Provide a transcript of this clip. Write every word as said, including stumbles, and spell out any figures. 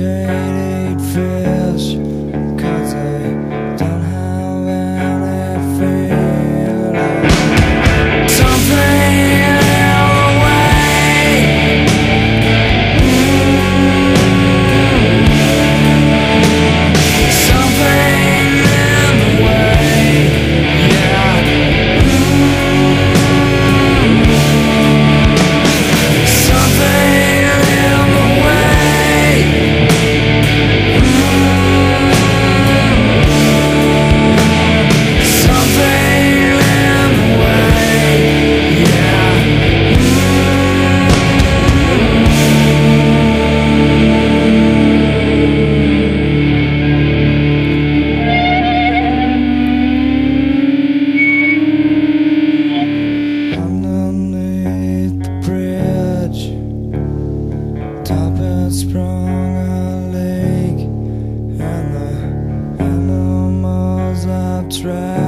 paid fish, 'cause they don't have any feeling. Something in the way, something in the way, yeah. Something in the way. Something in the way, yeah. Underneath the bridge, top had sprung a leak, and the animals I've tried